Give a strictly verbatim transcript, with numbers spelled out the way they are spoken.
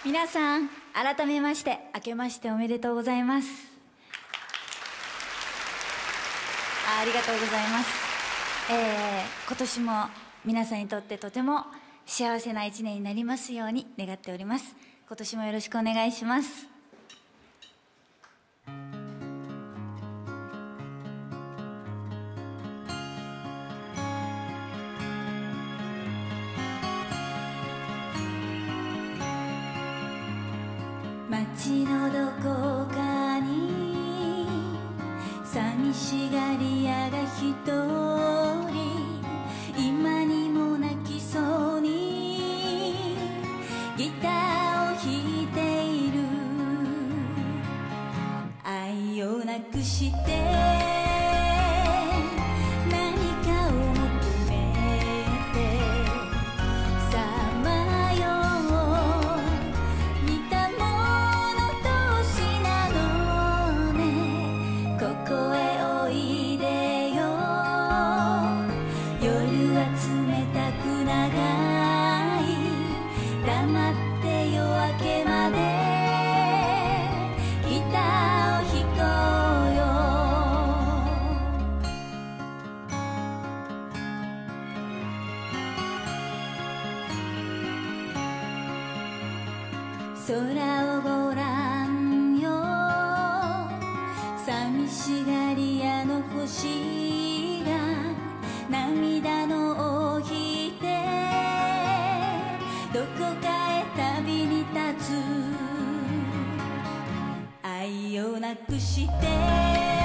皆さん改めまして明けましておめでとうございます。あ、ありがとうございます。えー、今年も皆さんにとってとても幸せな一年になりますように願っております。今年もよろしくお願いします。街のどこかに寂しがり屋が一人、今にも泣きそうにギターを弾いている。愛をなくして空をごらんよ、寂しがり屋の星が涙の尾を引いてどこかへ旅に立つ。愛をなくして